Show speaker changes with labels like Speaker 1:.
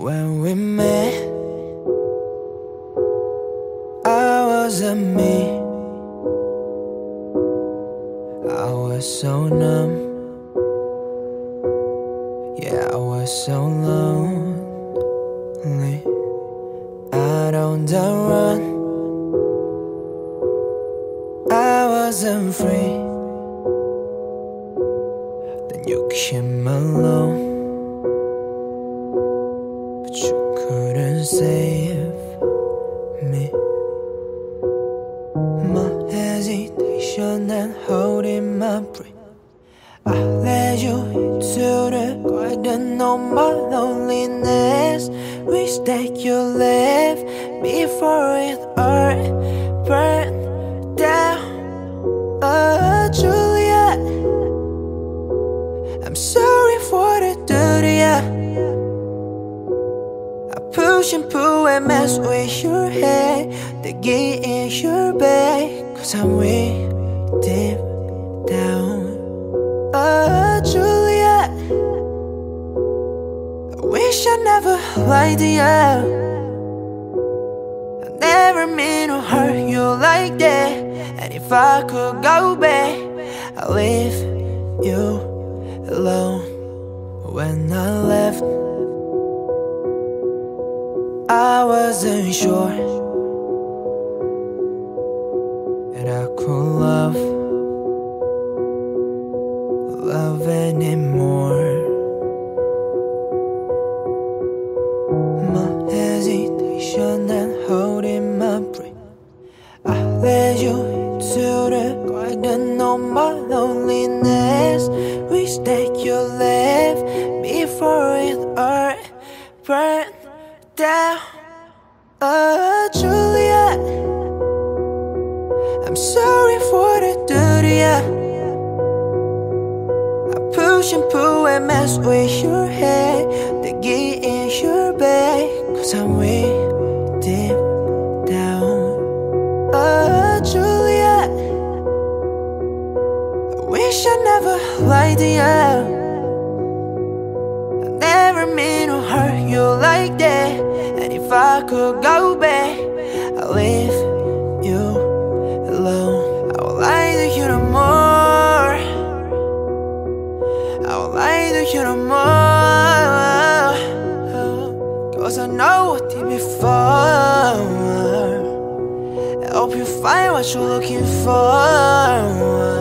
Speaker 1: When we met, I wasn't me. I was so numb. Yeah, I was so lonely. Out on the run, I wasn't free. Then you came along, but you couldn't save me. My hesitation and holding my breath, I led you into the garden of my loneliness. Wish that you left before it all burned down. Oh, Julia, I'm sorry for the dirty. I push and pull and mess with your head to get in your bed, 'cause I'm way deep down. Oh, Julia, I wish I never lied to you. I never mean to hurt you like that. And if I could go back, I'd leave you alone. When I left, I wasn't sure that I could love anymore. My hesitation and holding my breath, I led you to the garden of my loneliness. Wish that you left before it all burned down. Oh, Julia, I'm sorry for the dirty. I push and pull and mess with your head to get in your bed, 'cause I'm way deep down. Oh, Julia, I wish I never lied to you. I never mean to hurt you like that. And if I could go back, I'd leave you alone. I would lie to you no more. I would lie to you no more, 'cause I know what did before. I hope you find what you're looking for.